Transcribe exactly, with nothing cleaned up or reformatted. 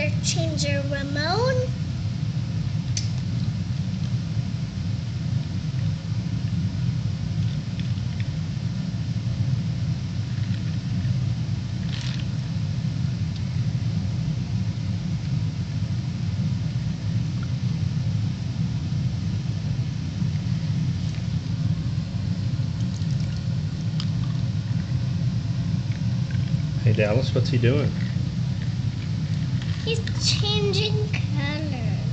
color changer, Ramone. Hey Dallas, what's he doing? He's changing colors.